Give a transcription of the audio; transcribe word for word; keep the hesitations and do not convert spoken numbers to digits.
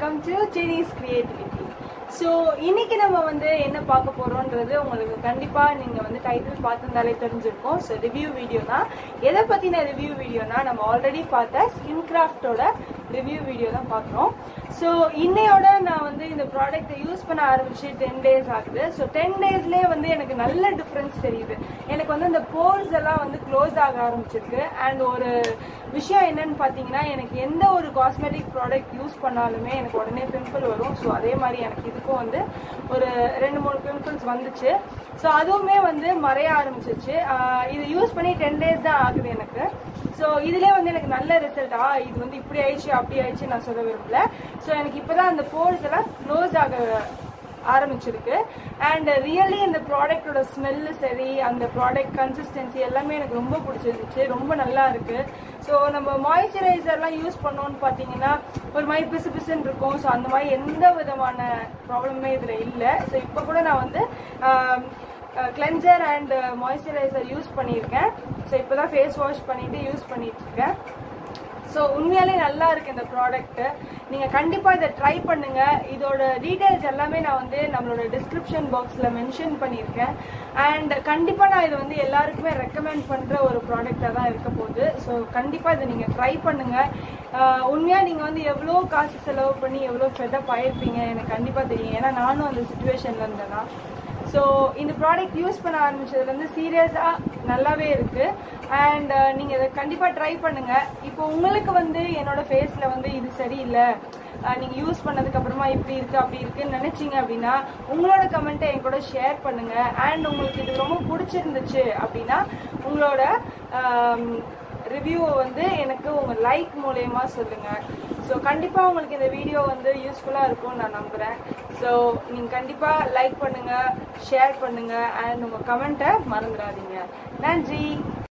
welcome to Jenny's Creativity. So இன்னைக்கு நம்ம வந்து என்ன பார்க்க போறோம்ன்றது உங்களுக்கு கண்டிப்பா நீங்க வந்து டைட்டில் பார்த்திருந்தாலே தெரிஞ்சிருக்கும். சோ ரிவ்யூ வீடியோ தான். எதை பத்தின ரிவ்யூ வீடியோனா நம்ம ஆல்ரெடி பார்த்த ஸ்கின் கிராஃப்டோட ரிவ்யூ வீடியோ தான் பார்க்குறோம். ஸோ இன்னையோட நான் வந்து இந்த ப்ராடக்ட்டை யூஸ் பண்ண ஆரம்பிச்சு டென் டேஸ் ஆகுது. ஸோ டென் டேஸ்லேயே வந்து எனக்கு நல்ல டிஃப்ரென்ஸ் தெரியுது. எனக்கு வந்து இந்த போர்ஸ் எல்லாம் வந்து க்ளோஸ் ஆக ஆரம்பிச்சிருக்கு. அண்ட் ஒரு விஷயம் என்னன்னு பார்த்தீங்கன்னா, எனக்கு எந்த ஒரு காஸ்மெட்டிக் ப்ராடக்ட் யூஸ் பண்ணாலுமே எனக்கு உடனே பிம்பிள் வரும். ஸோ அதே மாதிரி எனக்கு இதுக்கும் வந்து ஒரு ரெண்டு மூணு பிம்பிள்ஸ் வந்துச்சு. ஸோ அதுவுமே வந்து மறைய ஆரம்பிச்சிச்சு. இது யூஸ் பண்ணி டென் டேஸ் தான் ஆகுது எனக்கு. ஸோ இதுலேயே வந்து எனக்கு நல்ல ரிசல்ட். ஆ இது வந்து இப்படி ஆயிடுச்சு அப்படி ஆயிடுச்சு நான் சொல்ல விரும்பல. ஸோ எனக்கு இப்போதான் அந்த போர்ஸ் எல்லாம் க்ளோஸ் ஆக ஆரம்பிச்சிருக்கு. அண்ட் ரியலி இந்த ப்ராடக்டோட ஸ்மெல்லு சரி, அந்த ப்ராடக்ட் கன்சிஸ்டன்சி எல்லாமே எனக்கு ரொம்ப பிடிச்சிருந்துச்சு. ரொம்ப நல்லா இருக்கு. ஸோ நம்ம மாய்ஸ்சரைசர்லாம் யூஸ் பண்ணோன்னு பார்த்தீங்கன்னா ஒரு மாதிரி பிசு பிசுன்னு இருக்கும். ஸோ அந்த மாதிரி எந்த விதமான ப்ராப்ளமே இதில் இல்லை. ஸோ இப்போ கூட நான் வந்து கிளென்சர் அண்ட் மாய்ஸ்சரைசர் யூஸ் பண்ணியிருக்கேன். ஸோ இப்போ தான் ஃபேஸ் வாஷ் பண்ணிட்டு யூஸ் பண்ணிட்டு இருக்கேன். ஸோ உண்மையாலே நல்லா இருக்கு இந்த ப்ராடக்ட்டு. நீங்கள் கண்டிப்பாக இதை ட்ரை பண்ணுங்க. இதோட டீட்டெயில்ஸ் எல்லாமே நான் வந்து நம்மளோட டிஸ்கிரிப்ஷன் பாக்ஸில் மென்ஷன் பண்ணியிருக்கேன். அண்ட் கண்டிப்பாக நான் இதை வந்து எல்லாருக்குமே ரெக்கமெண்ட் பண்ணுற ஒரு ப்ராடக்டாக தான் இருக்க போகுது. ஸோ கண்டிப்பாக இதை நீங்கள் ட்ரை பண்ணுங்க. உண்மையாக நீங்கள் வந்து எவ்வளோ காசு செலவு பண்ணி எவ்வளோ ஃபெட்டப் ஆயிருப்பீங்க எனக்கு கண்டிப்பாக தெரியும். ஏன்னா நானும் அந்த சுச்சுவேஷனில் இருந்தேன்னா. ஸோ இந்த ப்ராடக்ட் யூஸ் பண்ண ஆரம்பிச்சதுலேருந்து சீரியஸாக நல்லாவே இருக்குது. அண்ட் நீங்கள் இதை கண்டிப்பாக ட்ரை பண்ணுங்கள். இப்போ உங்களுக்கு வந்து என்னோட ஃபேஸில் வந்து இது சரியில்லை, நீங்கள் யூஸ் பண்ணதுக்கப்புறமா இப்படி இருக்குது அப்படி இருக்குன்னு நினச்சிங்க அப்படின்னா உங்களோட கமெண்ட்டை என் கூட ஷேர் பண்ணுங்கள். அண்ட் உங்களுக்கு இது ரொம்ப பிடிச்சிருந்துச்சு அப்படின்னா உங்களோட ரிவ்யூவை வந்து எனக்கு உங்கள் லைக் மூலயமா சொல்லுங்கள். ஸோ கண்டிப்பாக உங்களுக்கு இந்த வீடியோ வந்து யூஸ்ஃபுல்லாக இருக்கும்னு நான் நம்புகிறேன். ஸோ நீங்கள் கண்டிப்பாக லைக் பண்ணுங்கள், ஷேர் பண்ணுங்கள் அண்ட் உங்கள் கமெண்ட்டை மறந்துடாதீங்க. நன்றி.